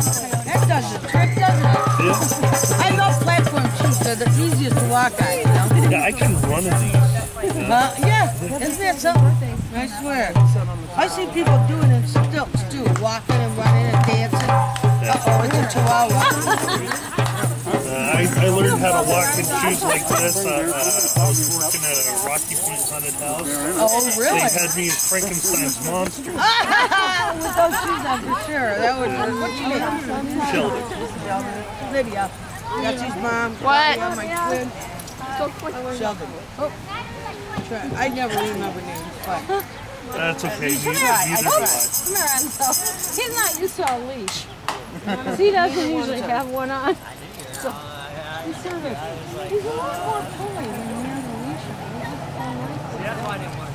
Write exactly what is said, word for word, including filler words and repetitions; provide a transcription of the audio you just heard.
That does the trick, doesn't it? Yeah. I love platform shoes. They're the easiest to walk on, you know? Yeah, I choose one of these. Uh, yeah, isn't that something? I swear. I see people doing it in stilts too, walking and running and dancing. Uh-oh, it's a chihuahua. Uh, I, I learned how to walk in shoes like this. Uh, uh, I was working at a Rocky Point haunted house. Oh, really? They had me as Frankenstein's monster. With those shoes on for sure. That would work. What's your name? Sheldon. Olivia. That's his mom. What? Yeah, my twin. Sheldon. Oh. I never remember names, but... That's okay. Neither, Come neither here, do I. Come here, Enzo. He's not used to a leash. He doesn't usually have one on. So he's sort of, he's a lot more pulling when he has a leash on.